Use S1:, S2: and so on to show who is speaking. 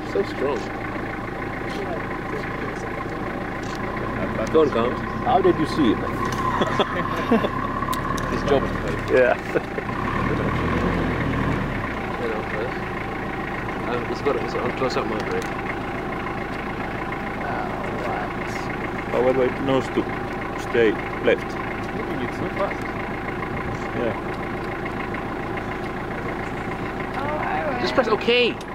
S1: So strong. Don't count.
S2: How did you see it?
S1: His job.
S2: Yeah.
S1: It's on close up mode, right?
S2: However, it knows to stay left.
S3: Moving it so fast.
S2: Yeah.
S1: Just press OK.